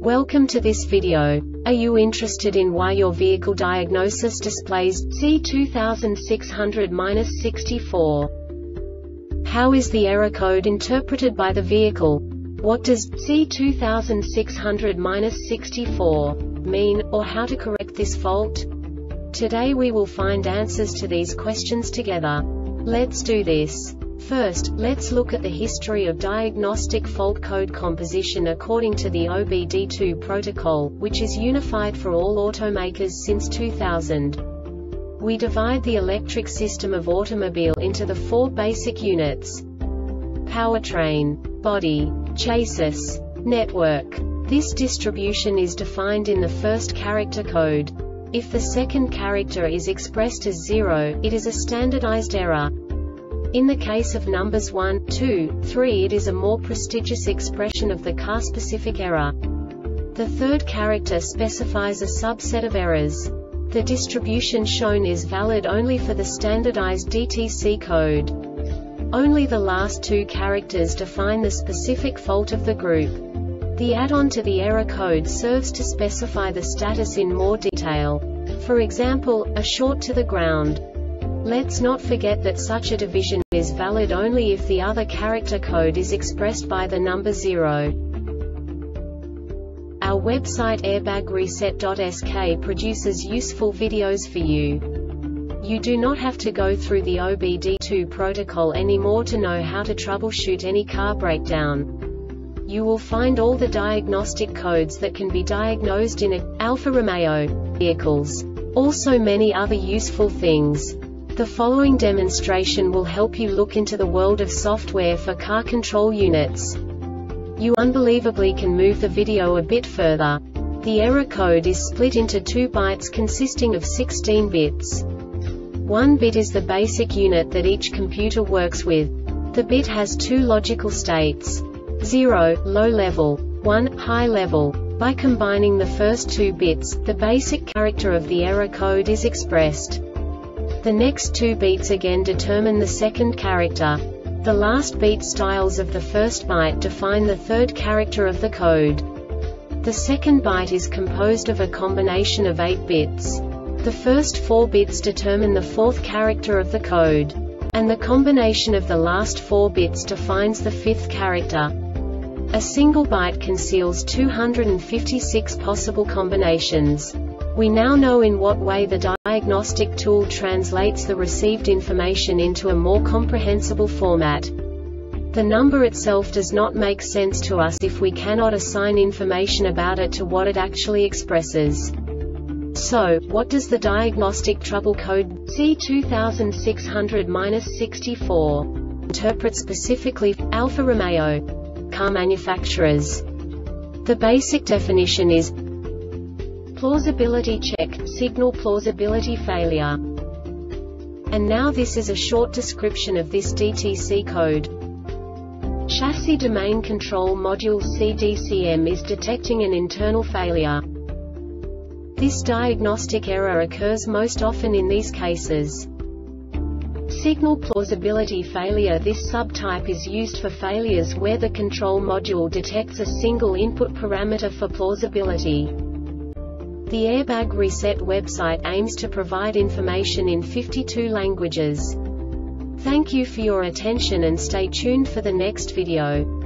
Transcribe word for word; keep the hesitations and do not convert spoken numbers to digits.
Welcome to this video. Are you interested in why your vehicle diagnosis displays C two six hundred dash sixty-four? How is the error code interpreted by the vehicle? What does C two six hundred dash sixty-four mean, or how to correct this fault? Today we will find answers to these questions together. Let's do this. First, let's look at the history of diagnostic fault code composition according to the O B D two protocol, which is unified for all automakers since two thousand. We divide the electric system of automobile into the four basic units: powertrain, body, chassis, network. This distribution is defined in the first character code. If the second character is expressed as zero, it is a standardized error. In the case of numbers one, two, three, it is a more prestigious expression of the car-specific error. The third character specifies a subset of errors. The distribution shown is valid only for the standardized D T C code. Only the last two characters define the specific fault of the group. The add-on to the error code serves to specify the status in more detail. For example, a short to the ground. Let's not forget that such a division is valid only if the other character code is expressed by the number zero. Our website airbag reset dot S K produces useful videos for you. You do not have to go through the O B D two protocol anymore to know how to troubleshoot any car breakdown. You will find all the diagnostic codes that can be diagnosed in a Alfa Romeo vehicles. Also many other useful things. The following demonstration will help you look into the world of software for car control units. You unbelievably can move the video a bit further. The error code is split into two bytes consisting of sixteen bits. One bit is the basic unit that each computer works with. The bit has two logical states: zero, low level, one, high level. By combining the first two bits, the basic character of the error code is expressed. The next two beats again determine the second character. The last beat styles of the first byte define the third character of the code. The second byte is composed of a combination of eight bits. The first four bits determine the fourth character of the code. And the combination of the last four bits defines the fifth character. A single byte conceals two hundred fifty-six possible combinations. We now know in what way the diagnostic tool translates the received information into a more comprehensible format. The number itself does not make sense to us if we cannot assign information about it to what it actually expresses. So, what does the diagnostic trouble code C two six hundred dash sixty-four interpret specifically for Alfa Romeo car manufacturers? The basic definition is plausibility check, signal plausibility failure. And now this is a short description of this D T C code. Chassis Domain Control Module C D C M is detecting an internal failure. This diagnostic error occurs most often in these cases: signal plausibility failure. This subtype is used for failures where the control module detects a single input parameter for plausibility. The Airbag Reset website aims to provide information in fifty-two languages. Thank you for your attention and stay tuned for the next video.